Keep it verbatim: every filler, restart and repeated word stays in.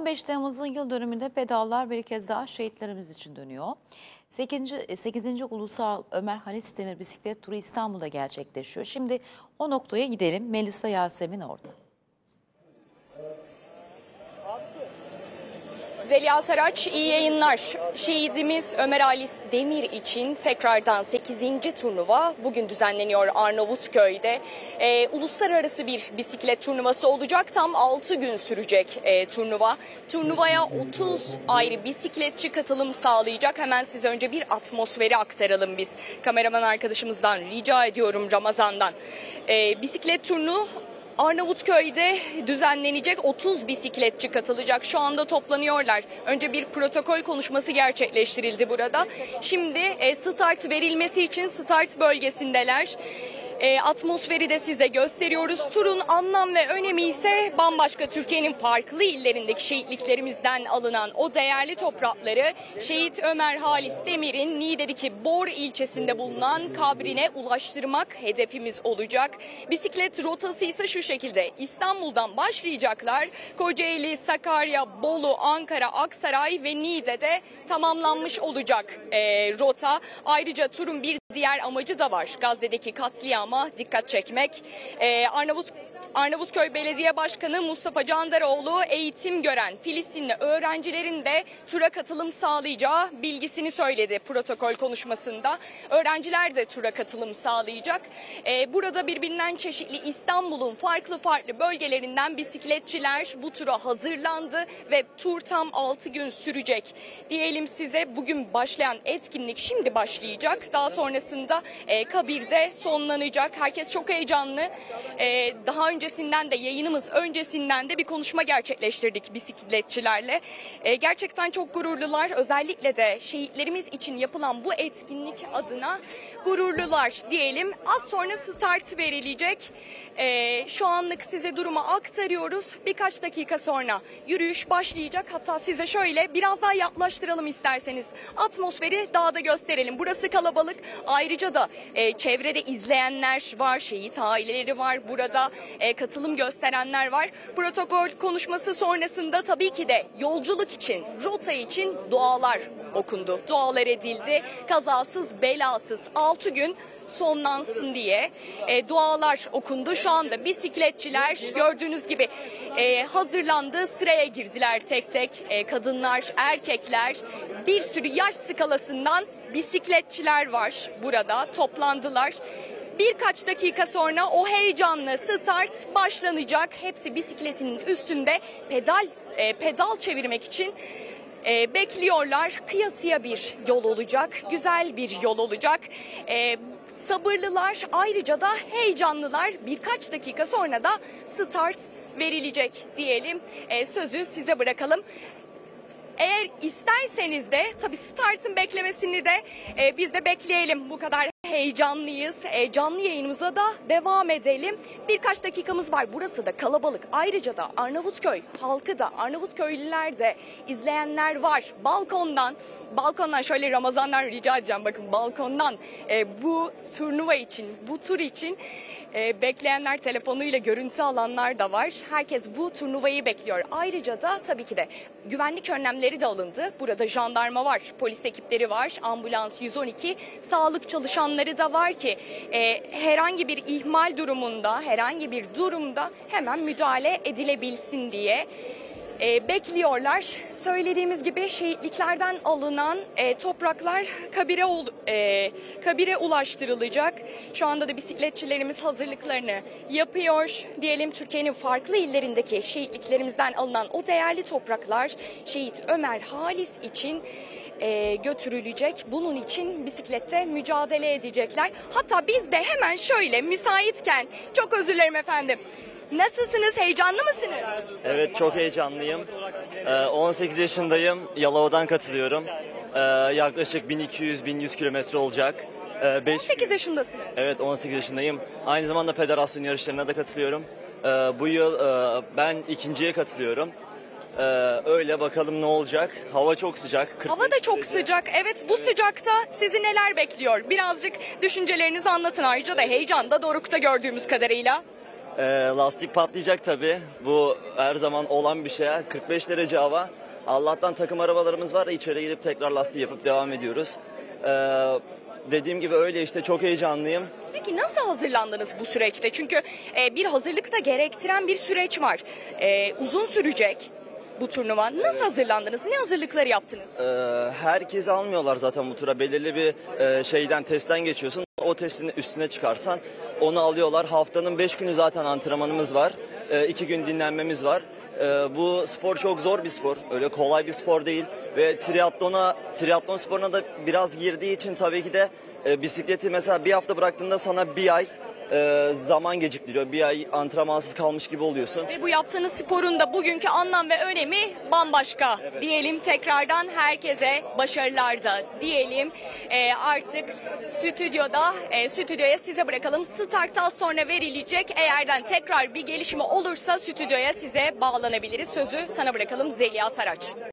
beş Temmuz'un yıl dönümünde pedallar bir kez daha şehitlerimiz için dönüyor. sekizinci. sekizinci. Ulusal Ömer Halis Demir Bisiklet Turu İstanbul'da gerçekleşiyor. Şimdi o noktaya gidelim. Melisa Yasemin orada. Zeliha Saraç, iyi yayınlar. Şehidimiz Ömer Halis Demir için tekrardan sekizinci turnuva bugün düzenleniyor Arnavutköy'de. Ee, uluslararası bir bisiklet turnuvası olacak. Tam altı gün sürecek e, turnuva. Turnuvaya otuz ayrı bisikletçi katılım sağlayacak. Hemen size önce bir atmosferi aktaralım biz. Kameraman arkadaşımızdan rica ediyorum, Ramazan'dan. Ee, bisiklet turnu Arnavutköy'de düzenlenecek, otuz bisikletçi katılacak. Şu anda toplanıyorlar. Önce bir protokol konuşması gerçekleştirildi burada. Şimdi e, start verilmesi için start bölgesindeler. E, atmosferi de size gösteriyoruz. Turun anlam ve önemi ise bambaşka. Türkiye'nin farklı illerindeki şehitliklerimizden alınan o değerli toprakları Şehit Ömer Halis Demir'in Niğde'deki Bor ilçesinde bulunan kabrine ulaştırmak hedefimiz olacak. Bisiklet rotası ise şu şekilde: İstanbul'dan başlayacaklar. Kocaeli, Sakarya, Bolu, Ankara, Aksaray ve Niğde'de tamamlanmış olacak e, rota. Ayrıca turun bir diğer amacı da var: Gazze'deki katliama dikkat çekmek. Ee, Arnavut Arnavutköy Belediye Başkanı Mustafa Candaroğlu eğitim gören Filistinli öğrencilerin de tura katılım sağlayacağı bilgisini söyledi protokol konuşmasında. Öğrenciler de tura katılım sağlayacak. Ee, burada birbirinden çeşitli İstanbul'un farklı farklı bölgelerinden bisikletçiler bu tura hazırlandı ve tur tam altı gün sürecek. Diyelim size, bugün başlayan etkinlik şimdi başlayacak. Daha sonrasında e, kabirde sonlanacak. Herkes çok heyecanlı. E, daha önce öncesinden de yayınımız öncesinden de bir konuşma gerçekleştirdik bisikletçilerle. E, gerçekten çok gururlular. Özellikle de şehitlerimiz için yapılan bu etkinlik adına gururlular diyelim. Az sonra start verilecek. E, şu anlık size durumu aktarıyoruz. Birkaç dakika sonra yürüyüş başlayacak. Hatta size şöyle biraz daha yaklaştıralım isterseniz. Atmosferi daha da gösterelim. Burası kalabalık. Ayrıca da e, çevrede izleyenler var, şehit aileleri var. Burada e, katılım gösterenler var. Protokol konuşması sonrasında tabii ki de yolculuk için, rota için dualar okundu. Dualar edildi. Kazasız, belasız altı gün sonlansın diye e, dualar okundu. Şu anda bisikletçiler gördüğünüz gibi e, hazırlandı. Sıraya girdiler tek tek. E, kadınlar, erkekler, bir sürü yaş skalasından bisikletçiler var burada. Toplandılar. Birkaç dakika sonra o heyecanlı start başlanacak. Hepsi bisikletinin üstünde pedal e, pedal çevirmek için e, bekliyorlar. Kıyasıya bir yol olacak, güzel bir yol olacak. E, sabırlılar, ayrıca da heyecanlılar. Birkaç dakika sonra da start verilecek diyelim. E, sözü size bırakalım. Eğer isterseniz de tabii startın beklemesini de e, biz de bekleyelim. Bu kadar heyecanlıyız. E, canlı yayınımıza da devam edelim. Birkaç dakikamız var. Burası da kalabalık. Ayrıca da Arnavutköy halkı da, Arnavutköylüler de, izleyenler var. Balkondan, balkondan şöyle Ramazan'dan rica edeceğim. Bakın balkondan e, bu turnuva için, bu tur için E, bekleyenler, telefonuyla görüntü alanlar da var. Herkes bu turnuvayı bekliyor. Ayrıca da tabii ki de güvenlik önlemleri de alındı. Burada jandarma var, polis ekipleri var, ambulans, yüz on iki, sağlık çalışanları da var ki e, herhangi bir ihmal durumunda, herhangi bir durumda hemen müdahale edilebilsin diye E, bekliyorlar. Söylediğimiz gibi şehitliklerden alınan e, topraklar kabire e, kabire ulaştırılacak. Şu anda da bisikletçilerimiz hazırlıklarını yapıyor. Diyelim Türkiye'nin farklı illerindeki şehitliklerimizden alınan o değerli topraklar Şehit Ömer Halis için e, götürülecek. Bunun için bisiklette mücadele edecekler. Hatta biz de hemen şöyle müsaitken, çok özür dilerim efendim. Nasılsınız? Heyecanlı mısınız? Evet, çok heyecanlıyım. on sekiz yaşındayım. Yalova'dan katılıyorum. Yaklaşık bin iki yüz bin yüz kilometre olacak. on sekiz yaşındasınız. Evet, on sekiz yaşındayım. Aynı zamanda federasyon yarışlarına da katılıyorum. Bu yıl ben ikinciye katılıyorum. Öyle, bakalım ne olacak. Hava çok sıcak. Hava da çok sıcak. Evet, bu sıcakta sizi neler bekliyor? Birazcık düşüncelerinizi anlatın. Ayrıca da heyecan da dorukta gördüğümüz kadarıyla. Ee, lastik patlayacak tabii. Bu her zaman olan bir şey. kırk beş derece hava. Allah'tan takım arabalarımız var. İçeri gidip tekrar lastiği yapıp devam ediyoruz. Ee, dediğim gibi öyle işte, çok heyecanlıyım. Peki nasıl hazırlandınız bu süreçte? Çünkü e, bir hazırlık da gerektiren bir süreç var. E, uzun sürecek bu turnuva. Nasıl hazırlandınız? Ne hazırlıkları yaptınız? Ee, herkes almıyorlar zaten bu tura. Belirli bir e, şeyden, testten geçiyorsun. O testin üstüne çıkarsan onu alıyorlar. Haftanın beş günü zaten antrenmanımız var. E, iki gün dinlenmemiz var. E, bu spor çok zor bir spor. Öyle kolay bir spor değil. Ve triatlona, triatlon sporuna da biraz girdiği için tabii ki de e, bisikleti mesela bir hafta bıraktığında sana bir ay e, zaman geciktiriyor. Bir ay antrenmansız kalmış gibi oluyorsun. Ve bu yaptığınız sporun da bugünkü anlam ve önemi bambaşka. Evet. Diyelim tekrardan herkese başarılar da diyelim. Ee, artık stüdyoda, e, stüdyoya size bırakalım. Starttan sonra verilecek. Eğerden tekrar bir gelişme olursa stüdyoya size bağlanabiliriz. Sözü sana bırakalım Zeliha Saraç.